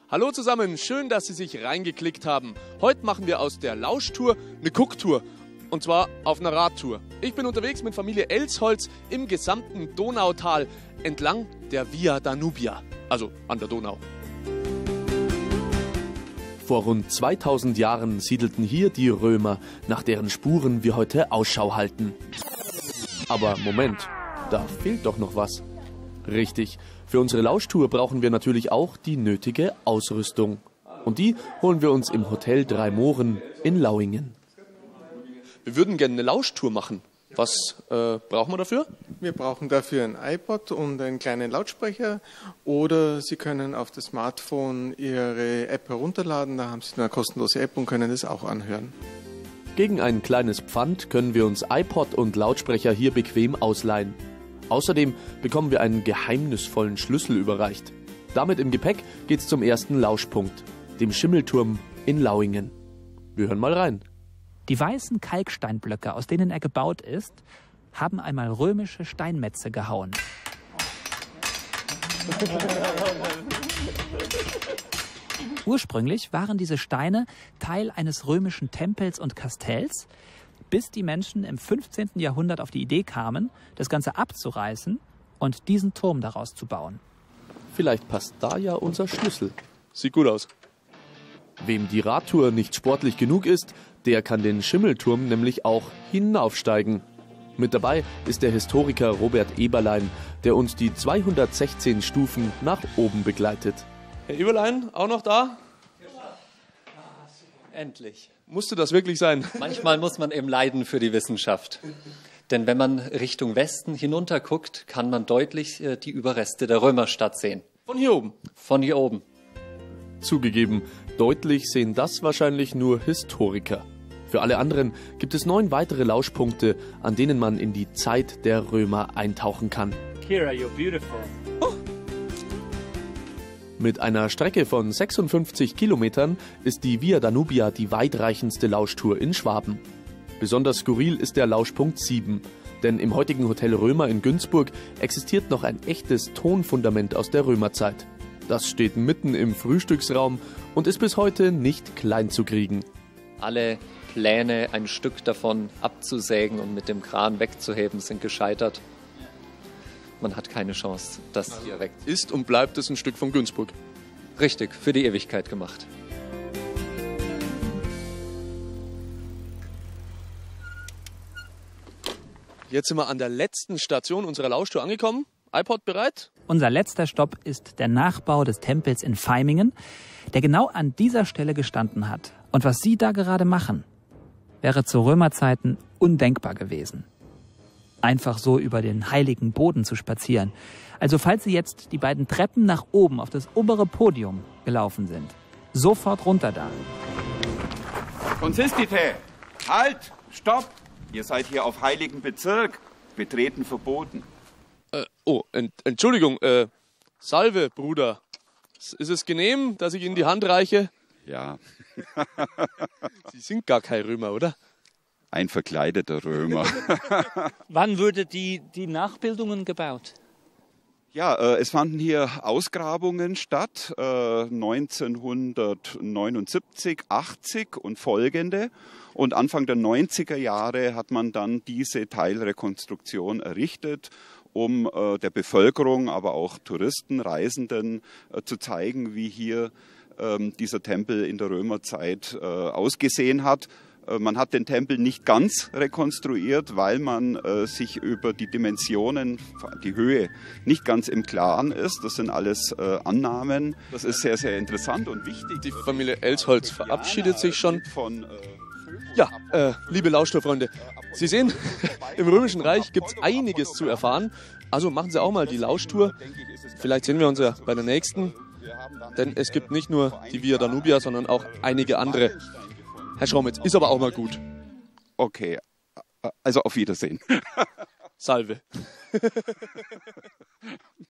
Hallo zusammen, schön, dass Sie sich reingeklickt haben. Heute machen wir aus der Lauschtour eine Gucktour. Und zwar auf einer Radtour. Ich bin unterwegs mit Familie Elsholz im gesamten Donautal entlang der Via Danubia, also an der Donau. Vor rund 2000 Jahren siedelten hier die Römer, nach deren Spuren wir heute Ausschau halten. Aber Moment, da fehlt doch noch was. Richtig, für unsere Lauschtour brauchen wir natürlich auch die nötige Ausrüstung. Und die holen wir uns im Hotel Drei Mohren in Lauingen. Wir würden gerne eine Lauschtour machen. Was brauchen wir dafür? Wir brauchen dafür ein iPod und einen kleinen Lautsprecher. Oder Sie können auf das Smartphone Ihre App herunterladen. Da haben Sie eine kostenlose App und können das auch anhören. Gegen ein kleines Pfand können wir uns iPod und Lautsprecher hier bequem ausleihen. Außerdem bekommen wir einen geheimnisvollen Schlüssel überreicht. Damit im Gepäck geht's zum ersten Lauschpunkt, dem Schimmelturm in Lauingen. Wir hören mal rein. Die weißen Kalksteinblöcke, aus denen er gebaut ist, haben einmal römische Steinmetze gehauen. Ursprünglich waren diese Steine Teil eines römischen Tempels und Kastells, bis die Menschen im 15. Jahrhundert auf die Idee kamen, das Ganze abzureißen und diesen Turm daraus zu bauen. Vielleicht passt da ja unser Schlüssel. Sieht gut aus. Wem die Radtour nicht sportlich genug ist, der kann den Schimmelturm nämlich auch hinaufsteigen. Mit dabei ist der Historiker Robert Eberlein, der uns die 216 Stufen nach oben begleitet. Herr Eberlein, auch noch da? Endlich. Musste das wirklich sein? Manchmal muss man eben leiden für die Wissenschaft. Denn wenn man Richtung Westen hinunter guckt, kann man deutlich die Überreste der Römerstadt sehen. Von hier oben? Von hier oben. Zugegeben, deutlich sehen das wahrscheinlich nur Historiker. Für alle anderen gibt es 9 weitere Lauschpunkte, an denen man in die Zeit der Römer eintauchen kann. Kira, you're beautiful. Mit einer Strecke von 56 Kilometern ist die Via Danubia die weitreichendste Lauschtour in Schwaben. Besonders skurril ist der Lauschpunkt 7, denn im heutigen Hotel Römer in Günzburg existiert noch ein echtes Tonfundament aus der Römerzeit. Das steht mitten im Frühstücksraum und ist bis heute nicht klein zu kriegen. Alle Pläne, ein Stück davon abzusägen und mit dem Kran wegzuheben, sind gescheitert. Man hat keine Chance, das hier weg. Ist und bleibt es ein Stück von Günzburg. Richtig, für die Ewigkeit gemacht. Jetzt sind wir an der letzten Station unserer Lauschtour angekommen. iPod bereit? Unser letzter Stopp ist der Nachbau des Tempels in Vaimingen, der genau an dieser Stelle gestanden hat. Und was Sie da gerade machen, wäre zu Römerzeiten undenkbar gewesen. Einfach so über den heiligen Boden zu spazieren. Also falls Sie jetzt die beiden Treppen nach oben auf das obere Podium gelaufen sind, sofort runter da. Consistite! Halt! Stopp! Ihr seid hier auf heiligen Bezirk. Betreten verboten. Entschuldigung, Salve, Bruder. Ist es genehm, dass ich Ihnen die Hand reiche? Ja. Sie sind gar kein Römer, oder? Ein verkleideter Römer. Wann wurde die Nachbildungen gebaut? Ja, es fanden hier Ausgrabungen statt, 1979, 80 und folgende. Und Anfang der 90er Jahre hat man dann diese Teilrekonstruktion errichtet, um der Bevölkerung, aber auch Touristen, Reisenden zu zeigen, wie hier dieser Tempel in der Römerzeit ausgesehen hat. Man hat den Tempel nicht ganz rekonstruiert, weil man sich über die Dimensionen, die Höhe, nicht ganz im Klaren ist. Das sind alles Annahmen. Das ist sehr, sehr interessant und wichtig. Die Familie Elsholz verabschiedet sich schon. Ja, liebe Lauschtourfreunde, Sie sehen, im Römischen Reich gibt es einiges zu erfahren. Also machen Sie auch mal die Lauschtour. Vielleicht sehen wir uns ja bei der nächsten. Denn es gibt nicht nur die Via Danubia, sondern auch einige andere. Herr Schraumitz, ist aber auch mal gut. Okay, also auf Wiedersehen. Salve.